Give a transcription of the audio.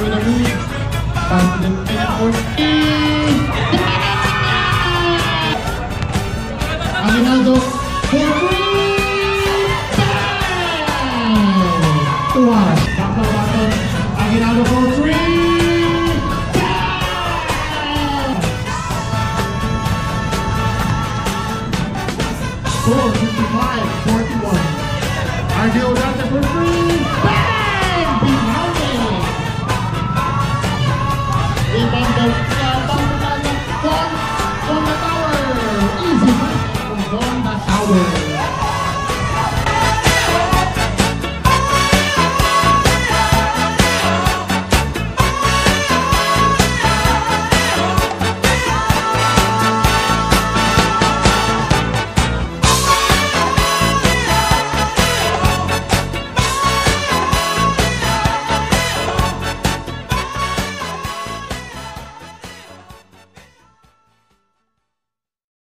in a move. Pass to the middle for Steve. Aguinaldo for three. Bang! Tuwas. Back to button. Aguinaldo for three. Bang! Score 55-41. RJ Odate for three. Bang! Behind it. Rebounded from the tower. Easy from the tower.